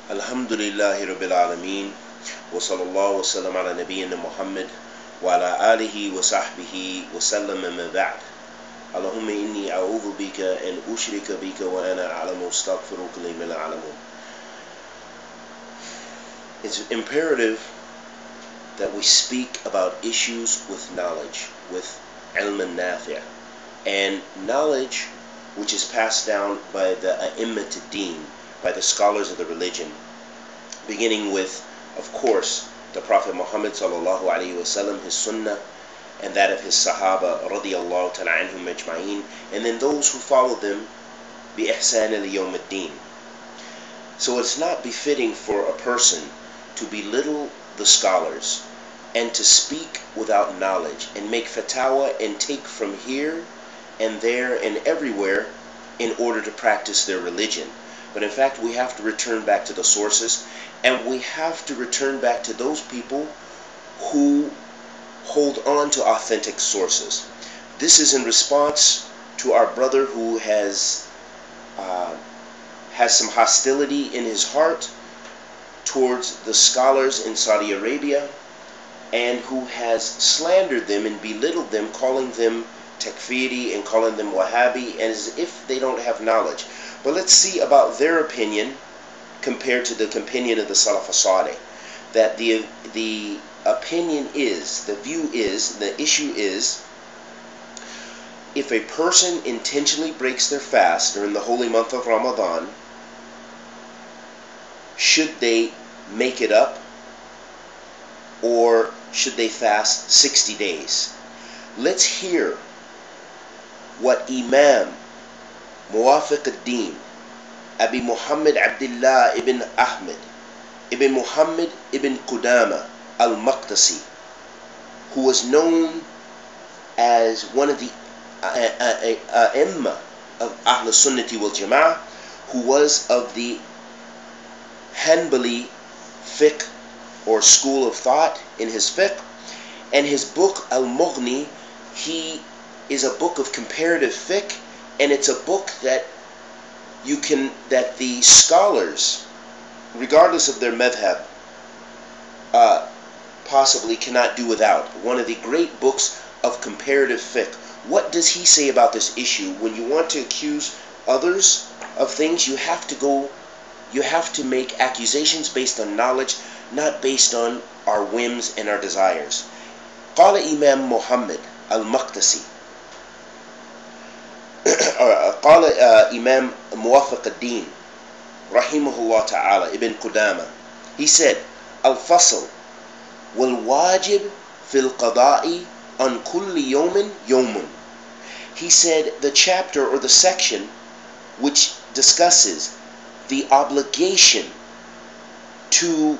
Alhamdulillahi Rabbil Alameen wa sallallahu wa sallam ala nabiyyina Muhammad wa ala alihi wa sahbihi wa sallam amma ba'd. Allahumma inni a'udhu bika an ushrika bika wa ana a'lamu astaghfiruka lima la a'lamu. It's imperative that we speak about issues with knowledge, with ilm nafi', and knowledge which is passed down by the a'immat ad-din, by the scholars of the religion, beginning with, of course, the Prophet Muhammad sallallahu alaihi wasallam, his sunnah, and that of his sahaba radiyallahu ta'ala anhum ajma'in, and then those who follow them bi ihsan ila yawm ad-din. So it's not befitting for a person to belittle the scholars and to speak without knowledge and make fatwa and take from here and there and everywhere in order to practice their religion. But in fact, we have to return back to the sources, and we have to return back to those people who hold on to authentic sources. This is in response to our brother who has some hostility in his heart towards the scholars in Saudi Arabia, and who has slandered them and belittled them, calling them takfiri and calling them Wahhabi, as if they don't have knowledge. But let's see about their opinion compared to the opinion of the Salaf as-Salih. That the opinion is, the view is, the issue is, if a person intentionally breaks their fast during the holy month of Ramadan, should they make it up, or should they fast 60 days? Let's hear what Imam Muwafiq ad-Din Abi Muhammad Abdullah ibn Ahmed ibn Muhammad ibn Qudama al-Maqdisi, who was known as one of the A'imma of Ahl Sunnati wal Jama'ah, who was of the Hanbali fiqh or school of thought in his fiqh, and his book Al-Mughni, he is a book of comparative fiqh, and it's a book that that the scholars, regardless of their madhab, possibly cannot do without. One of the great books of comparative fiqh. What does he say about this issue? When you want to accuse others of things, you have to make accusations based on knowledge, not based on our whims and our desires. قال إمام محمد المقدسي قال إمام موافق الدين رحمه الله تعالى ابن قدامة, he said, الفصل والواجب في القضاء عن كل يوم يوم. He said the chapter or the section which discusses the obligation to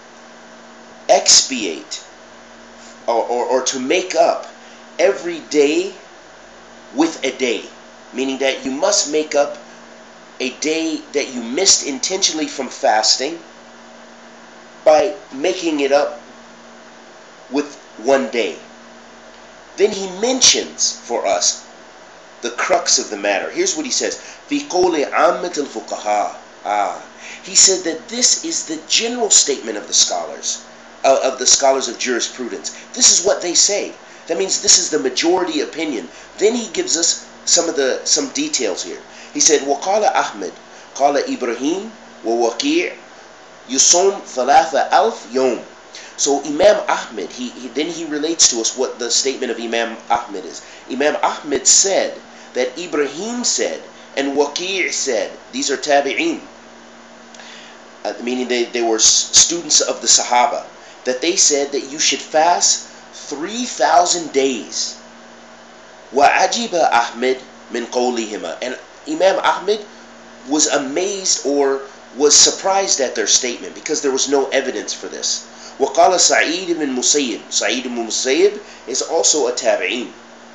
expiate or to make up every day with a day, meaning that you must make up a day that you missed intentionally from fasting by making it up with one day. Then he mentions for us the crux of the matter. Here's what he says: في قول عامة الفقهاء. He said that this is the general statement of the scholars of jurisprudence. This is what they say. That means this is the majority opinion. Then he gives us some details here. He said, وقال أحمد قال إبراهيم ووكيع يصوم 3000 يوم. So Imam Ahmed, then he relates to us what the statement of Imam Ahmed is. Imam Ahmed said that Ibrahim said and Waqi' said, these are tabi'een, meaning they were students of the Sahaba, that they said that you should fast 3,000 days. وَعَجِبَ أَحْمَدْ مِنْ قَوْلِهِمَا. And Imam Ahmed was amazed or was surprised at their statement because there was no evidence for this. وقال سعيد بن مسيب. Sa'id ibn Musayyib is also a tabi'een.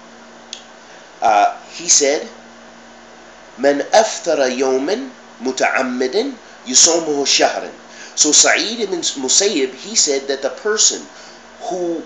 He said, من أفطر يوما متعمدا يصومه شهرا. So Sa'id ibn Musayyib, he said that the person who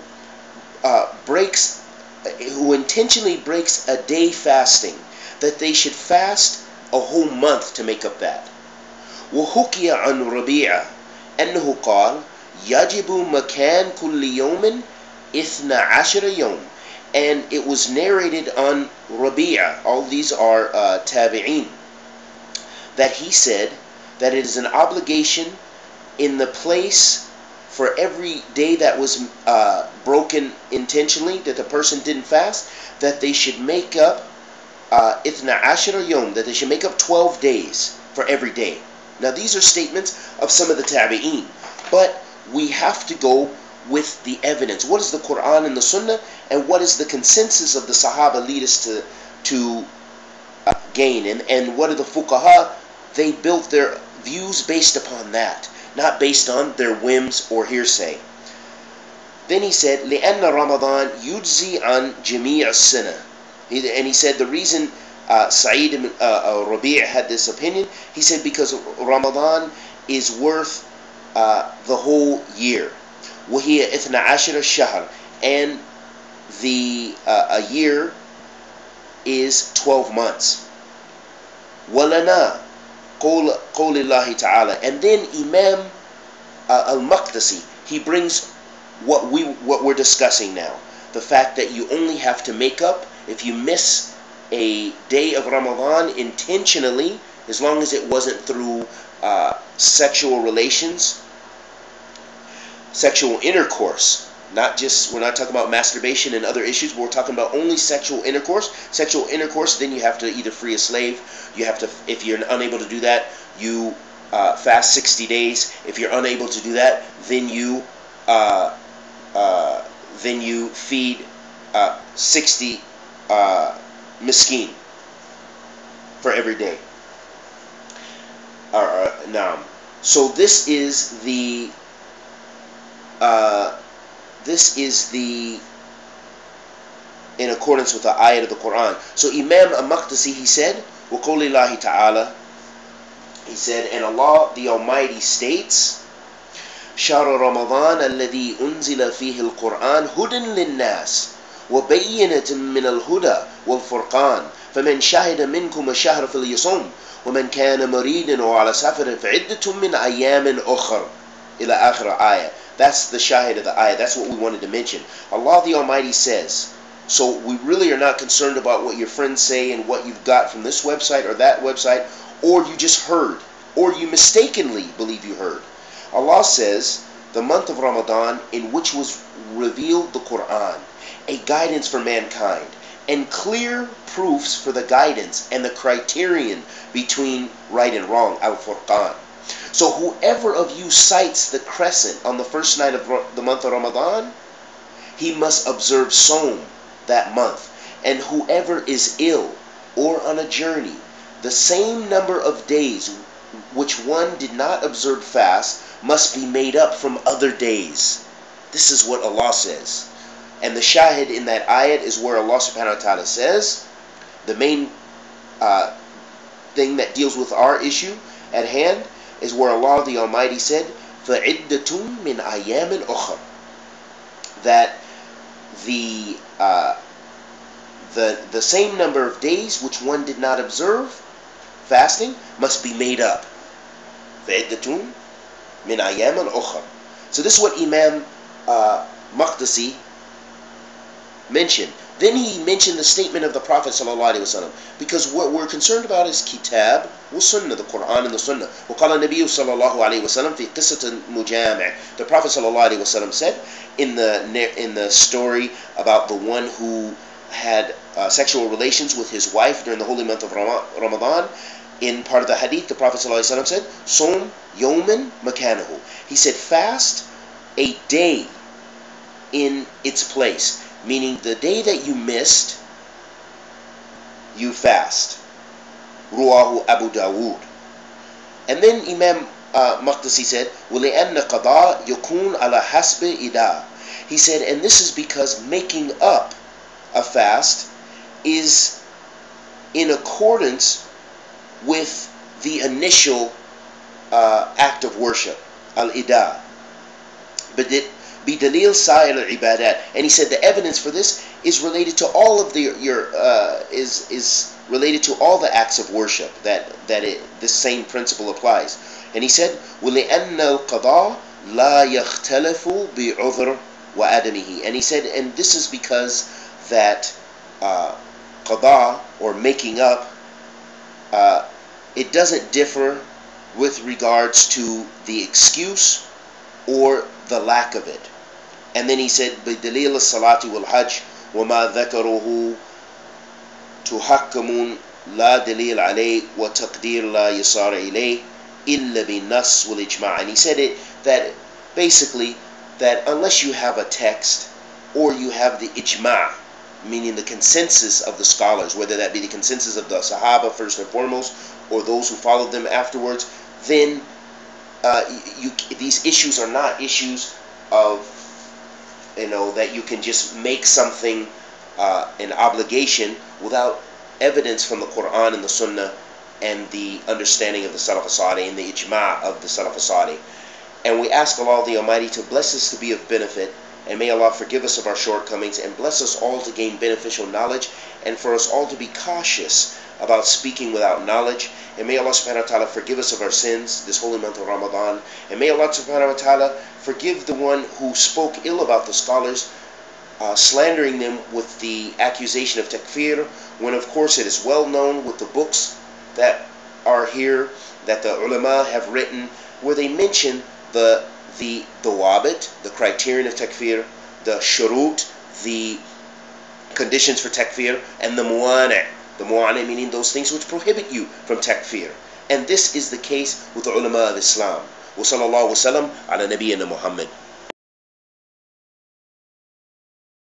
intentionally breaks a day fasting, that they should fast a whole month to make up that. وحكي عن ربيعة أنه قال يجب مكان كل يوم 12 يوم. And it was narrated on Rabi'a, all these are tabi'een, that he said that it is an obligation in the place for every day that was broken intentionally, that the person didn't fast, that they should make up 12 yom, that they should make up 12 days for every day. Now these are statements of some of the tabi'een, but we have to go with the evidence. What does the Quran and the Sunnah and what is the consensus of the Sahaba lead us to gain? And what are the fuqaha? They built their views based upon that, not based on their whims or hearsay. Then he said, لأن رمضان يجزي عن جميع السنة. And he said the reason Sa'id ibn Rabi' had this opinion, he said because Ramadan is worth the whole year. وهي 12 شهر, and a year is 12 months. ولنا قول الله تعالى. And then Imam al-Maqdisi, he brings what we're discussing now, the fact that you only have to make up if you miss a day of Ramadan intentionally, as long as it wasn't through sexual relations, sexual intercourse. We're not talking about masturbation and other issues, but we're talking about only sexual intercourse. Sexual intercourse, then you have to either free a slave, you have to, if you're unable to do that, you fast 60 days. If you're unable to do that, then you feed 60 miskin for every day. Now, so this is the in accordance with the ayat of the Quran. So Imam al-Maqdisi, he said, وَقَوْلِ اللَّهِ تَعَالَى, he said, and Allah the Almighty states, شهر رمضان الذي أنزل فيه القرآن هدى للناس وبينة من الهدى والفرقان فمن شهد منكم الشهر فليصم ومن كان مريضا أو على سفر فعدة من أيام أخر إلى آخر آية. That's the shahid of the ayah. That's what we wanted to mention. Allah the Almighty says, so we really are not concerned about what your friends say and what you've got from this website or that website, or you just heard, or you mistakenly believe you heard. Allah says, the month of Ramadan in which was revealed the Quran, a guidance for mankind, and clear proofs for the guidance and the criterion between right and wrong, al-Furqan. So whoever of you sights the crescent on the first night of the month of Ramadan, he must observe Sawm that month. And whoever is ill or on a journey, the same number of days which one did not observe fast must be made up from other days. This is what Allah says. And the shahid in that ayat is where Allah subhanahu wa ta'ala says, the main thing that deals with our issue at hand is where Allah the Almighty said, فَعِدَّةٌ مِّنْ أَيَّامٍ أُخَرٍ, that the same number of days which one did not observe fasting must be made up. فَعِدَّةٌ مِّنْ أَيَّامٍ أُخَرٍ. So this is what Imam Maqdisi mentioned. Then he mentioned the statement of the Prophet ﷺ, because what we're concerned about is Kitab wa Sunnah, the Quran and the Sunnah. وقال النبي صلى الله عليه وسلم في قصة المجامع. The Prophet ﷺ said in the story about the one who had sexual relations with his wife during the holy month of Ramadan, in part of the hadith, the Prophet ﷺ said, Som yawman makanahu. He said, fast a day in its place. Meaning the day that you missed, you fast. Ruwahu Abu Dawood. And then Imam Maqdisi said, وَلِأَنَّ قَضَاء يَكُونَ عَلَى حَسْبِ إِدَاءٍ. He said, and this is because making up a fast is in accordance with the initial act of worship, al-ida. بدليل سائر العبادات. And he said the evidence for this is related to all of is related to all the acts of worship, that this same principle applies. And he said وَلِأَنَّ الْقَضَاء لَا يَخْتَلَفُ بِعُذْرٍ وَعَدَمِهِ. And he said, and this is because that qada, or making up, it doesn't differ with regards to the excuse or the lack of it. And then he said بِدَلِيلِ الصَّلَاةِ وَالْحَجِّ وَمَا ذَكَرُهُ تُحَكَّمٌ لَا دَلِيلَ عَلَيْهِ وَتَقْدِيرٌ لَا يَصَارَ إِلَيْهِ إِلَّا بِالنَّصِّ وَالْإِجْمَاعِ. And he said it that basically that unless you have a text or you have the ijma', meaning the consensus of the scholars, whether that be the consensus of the Sahaba first and foremost or those who followed them afterwards, then these issues are not issues of, that you can just make something an obligation without evidence from the Quran and the Sunnah and the understanding of the Salaf as-Salih and the ijma' of the Salaf as-Salih. And we ask Allah the Almighty to bless us to be of benefit, and may Allah forgive us of our shortcomings and bless us all to gain beneficial knowledge, and for us all to be cautious about speaking without knowledge. And may Allah subhanahu wa ta'ala forgive us of our sins this holy month of Ramadan. And may Allah subhanahu wa ta'ala forgive the one who spoke ill about the scholars, slandering them with the accusation of takfir, when of course it is well known with the books that are here that the ulama have written, where they mention the dawabit, the criterion of takfir, the shurut, the conditions for takfir, and the muwani'. The muwani' meaning those things which prohibit you from takfir. And this is the case with the ulama of Islam. Wa sallallahu wa sallam ala nabiyyina Muhammad.